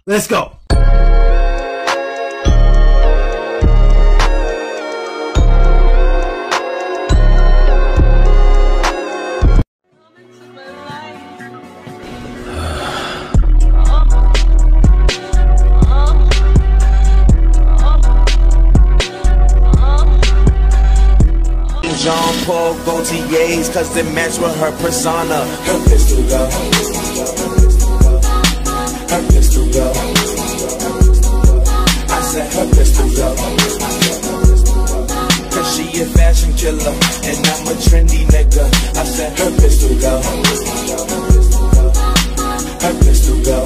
Let's go. Jean Paul Gaultier's, cause they match with her persona. Her pistol go. Her pistol go. I said her pistol go. Cause she a fashion killer and I'm a trendy nigga. I said her pistol go. Her pistol go.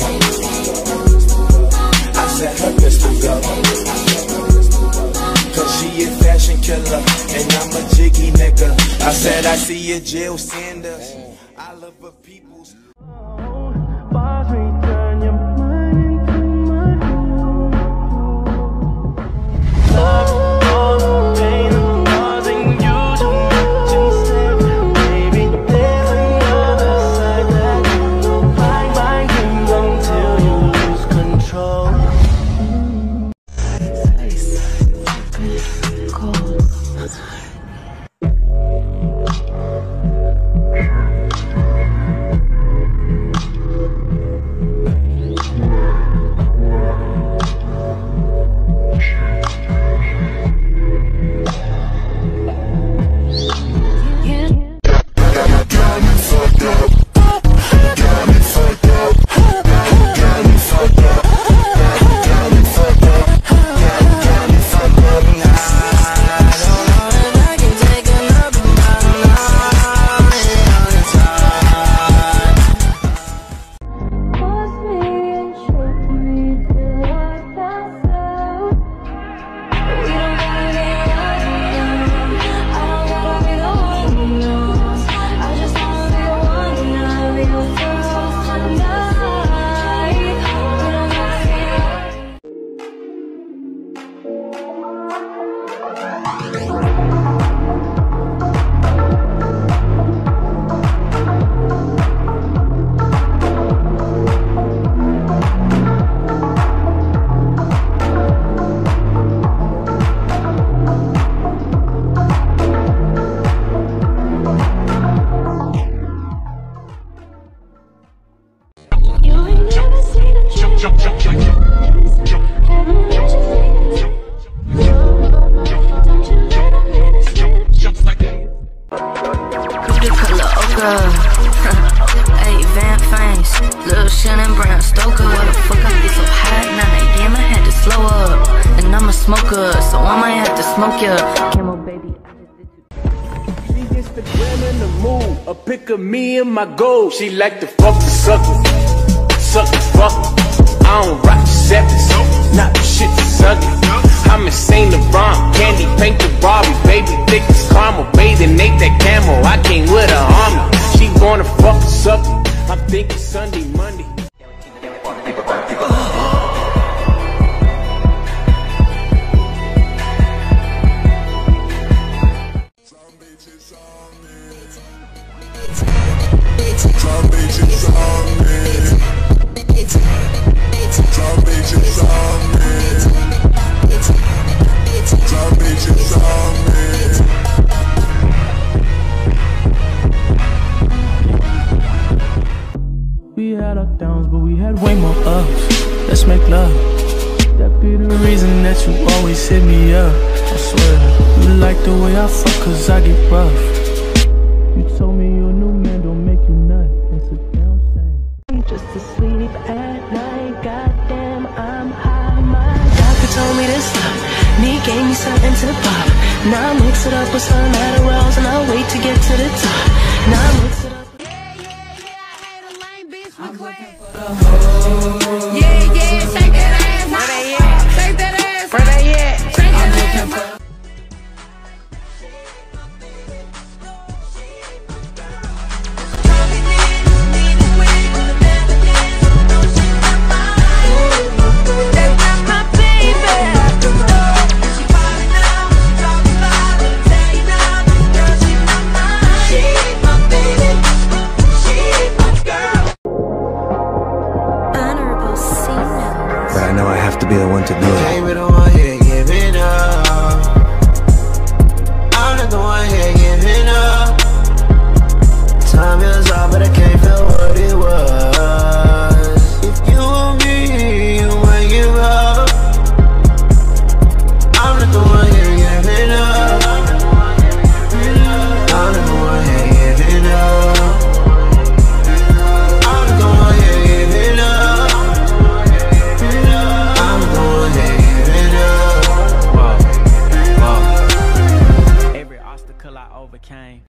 I said her pistol go. Cause she a fashion killer and I'm a jiggy nigga. I said I see a Jill Sanders. I love her people's. Hey, Van Fangs, Lil Shannon Brown Stoker. What the fuck I get so hot? 9 AM, I had to slow up. And I'm a smoker, so I might have to smoke ya. Camo baby. She Instagram in the mood, a pic of me and my gold. She like to fuck the sucker, suck the fuck. I don't rock the sevens, not the shit to suck it. I'm insane LeBron, candy paint the Barbie, baby thick as caramel, bathing ate that camel. I came with her army, she wanna fuck the sucker. I'm thinking Sunday, Monday. We had our downs, but we had way more ups. Let's make love. That be the reason that you always hit me up. I swear, you like the way I fuck, cause I get rough. You told me your new man don't make you nut. That's a damn shame. Just to sleep at night, goddamn, I'm high. My doctor told me to stop. He gave me something to pop. Now I mix it up with some Adderalls and I'll wait to get to the top. Now I mix it up. Yeah, yeah, shake that ass. Where they at? Shake that ass. Where they at? Shake that ass. Baby I know I have to be the one to do it. Can't be the one here giving up. I'm not the one here giving up. Time is up, but I can't feel what it was. If you want me, you might give up. I'm not the one here giving up. I'm not the one here giving up. I'm not the one here giving up. I'm the one here giving up. Whoa. Every obstacle I overcame.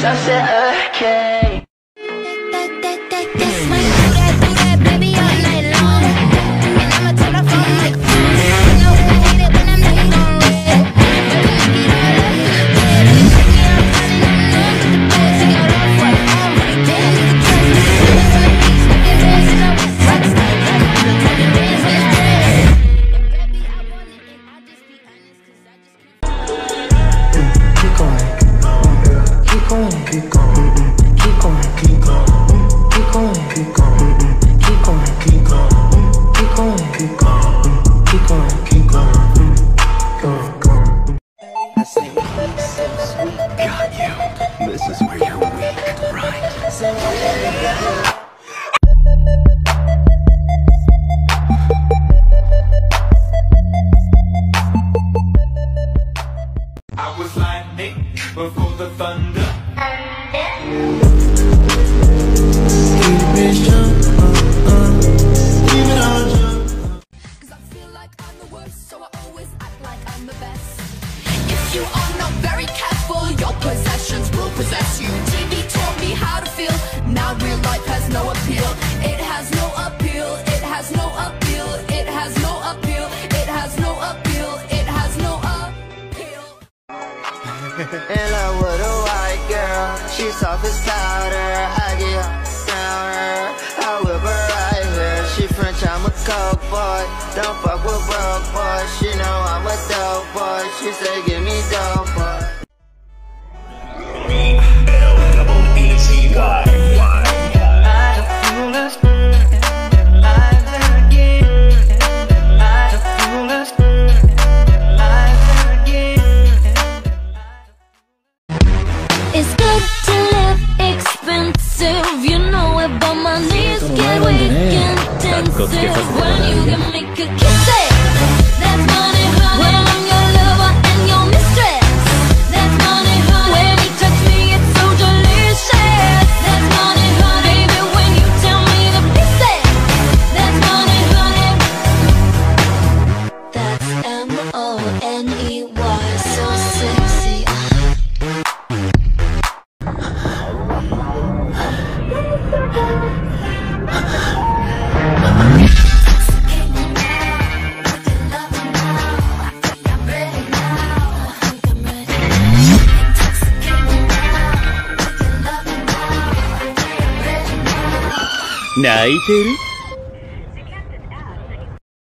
I said, okay. This might do that, baby, all night long. And I'ma turn my phone like, you know I hate it when I'm late on red. This is where you're weak, right? I was lightning before the thunder. Cause I feel like I'm the worst, so I always act like I'm the best. If you are not very careful, your possessions will possess you. TV taught me how to feel, now real life has no appeal. It has no appeal, it has no appeal, it has no appeal, it has no appeal, it has no appeal. In love with a white girl, she's soft as powder. I get around her, I whip her right here. She French, I'm a coke boy. Don't fuck with broke boy. She know I'm a dope boy. She say give me dope boy. It's good to live expensive, you know it, but my knees get weak intensive. When you can make a kiss it, that's money, honey. When I'm your lover and your mistress, that's money, honey. When you touch me, it's so delicious, that's money, honey. Baby, when you tell me to piss it, that's money, honey. That's M-O-N-E-Y, so sexy. 泣いてる？